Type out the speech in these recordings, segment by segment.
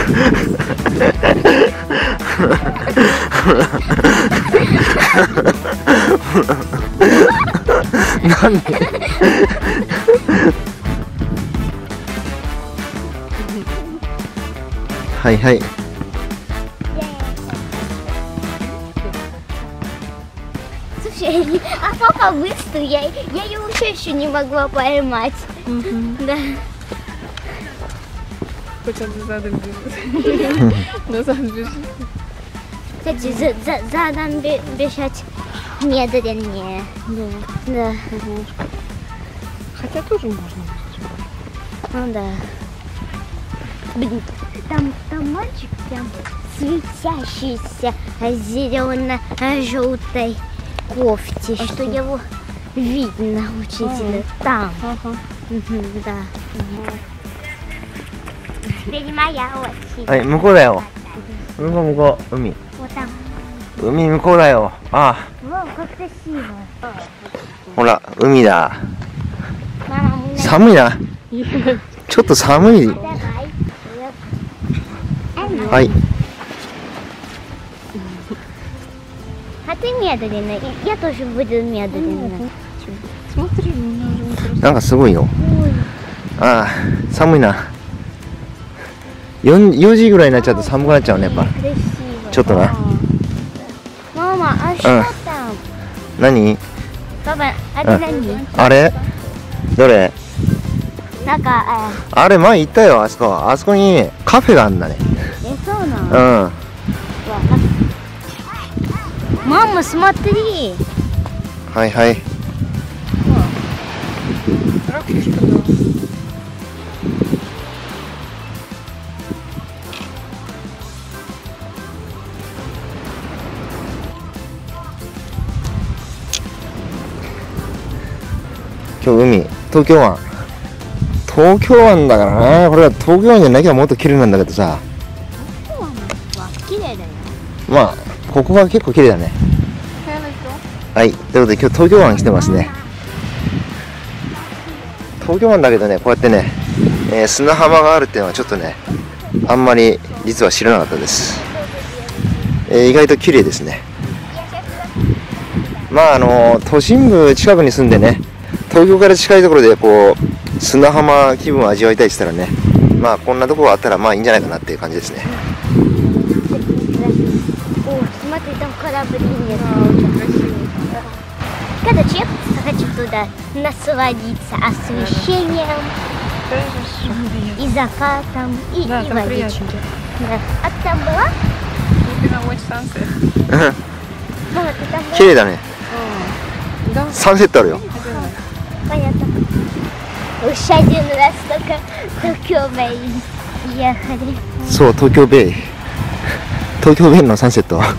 なんではいはい。 Слушай, а папа быстрый, я его еще не могла поймать. Да. Хоть он задом бежит. Назад бежит. Кстати, задом бежать медленнее. Да. Хотя тоже можно. Ну да. Блин, там мальчик прям светящийся зелено-желтой кофте, что его видно учителя там. Да. Теперь моя очередь. はい、向こうだよ。向こう向こう、海。 Вот там. 海向こうだよ。ああ。 Вау, как красиво. ほら、海だ。 Мама, мы 寒いな。ちょっと寒い。 давай. はい。 А ты медленно, я тоже буду медленно. Смотри, у меня уже なんかすごいよ。 Ой, ああ、寒いな。4時ぐらいになっちゃうと寒くなっちゃうね、やっぱ。 красиво. ちょっとな。 Мама, а что там? 何？ Папа, это нани. あれ？どれ？ あれ前行ったよ、あそこ。あそこにカフェがあるんだね。うん。 Мама, смотри. はいはい。 ракушка, да. 今日海、東京湾。東京湾だからな。これは東京湾じゃなきゃもっと綺麗なんだけどさ。 綺麗だよ。 まあ、ここが結構綺麗だね。はい、ということで今日東京湾来てますね。東京湾だけどね、こうやってね、砂浜があるっていうのはちょっとね、あんまり実は知らなかったです。意外と綺麗ですね。まあ都心部近くに住んでね、東京から近いところでこう砂浜気分を味わいたいって言ったらね、まあこんなところがあったらまあいいんじゃないかなっていう感じですね。 О, смотри, там корабль нет. Когда чек хочу туда насладиться освещением и закатом, и Да, там водичкой. приятно. Да. А ты там была? Watch sunset. Мама, ты там была? 綺麗だね。 Да, サンセットあるよ。 Понятно. Уж один раз только Токио Бэй ехали. そう、東京ベイ。東京ベイのサンセット。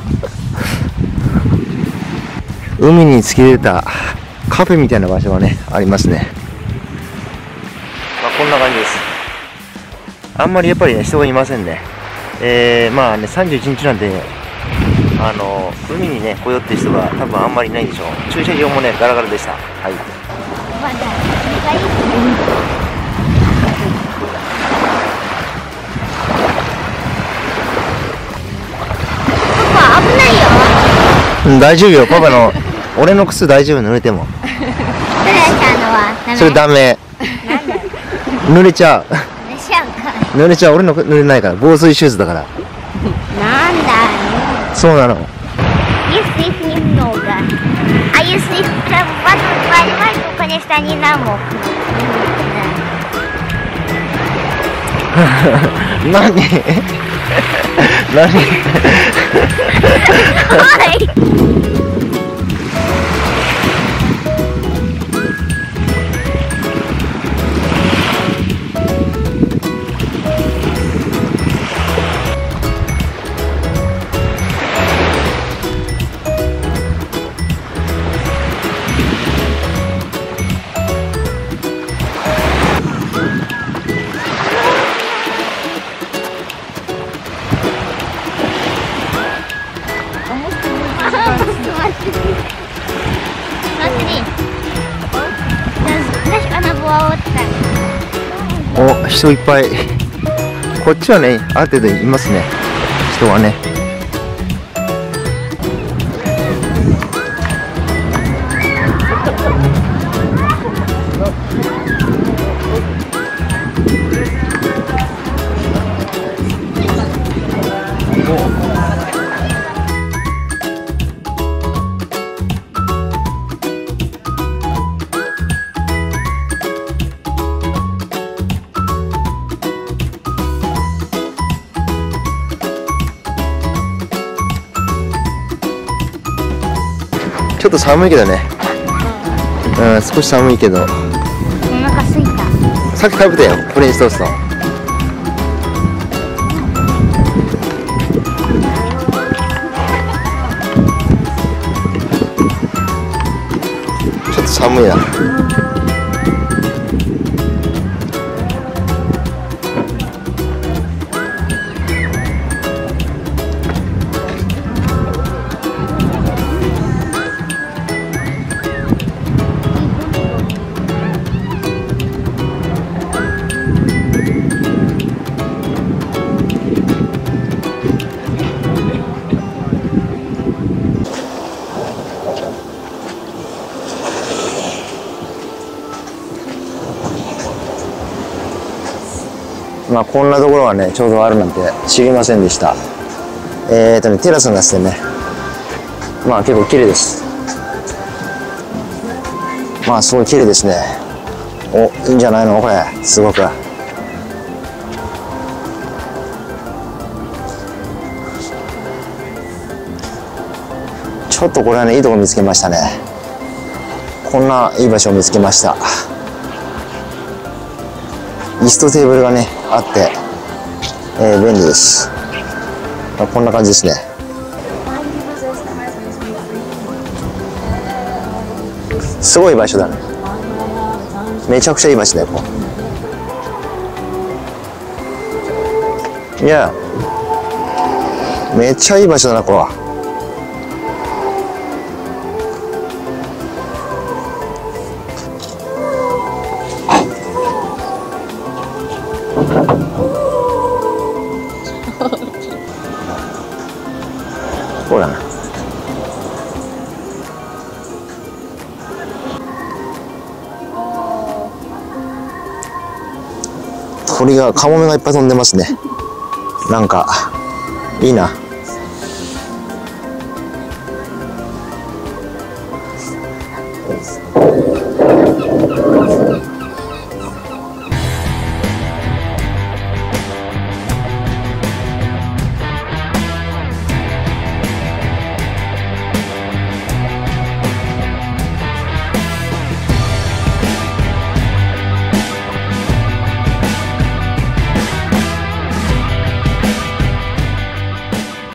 海に突き出たカフェみたいな場所がね、ありますね。まあこんな感じです。あんまりやっぱりね、人がいませんね。まあね、31日なんで、海にね、来ようって人が多分あんまりいないでしょう。駐車場もね、ガラガラでした。はい。 Вода. Не боишься? Папа, обнаю. 大丈夫よ、パパの。俺の靴大丈夫、濡れても。それダメ。濡れちゃう。濡れちゃう、俺の濡れないから、防水シューズだから。 なんだ。 そうなの。 Если их немного. А если их прям в одну поливать, то, конечно, они намокнут. Да. 何何 Ой! お、人いっぱい。ここっちはね、ある程度いますね、人はね。ちょっと寒いけどね。うん、少し寒いけど。 お腹すいた。 さっき食べたよ、フレンチトースト。ちょっと寒いな。まあこんなところがねちょうどあるなんて知りませんでした。テラスになっててね、まあ結構綺麗です。まあすごい綺麗ですね。お、いいんじゃないのこれ、すごく。ちょっとこれはねいいとこ見つけましたね。こんないい場所を見つけました。椅子とテーブルがねあって、便利です。まあ、こんな感じですね。すごい場所だね。めちゃくちゃいい場所だよ。いや、めっちゃいい場所だなこれは。ほらな。鳥が、カモメがいっぱい飛んでますね。なんかいいな。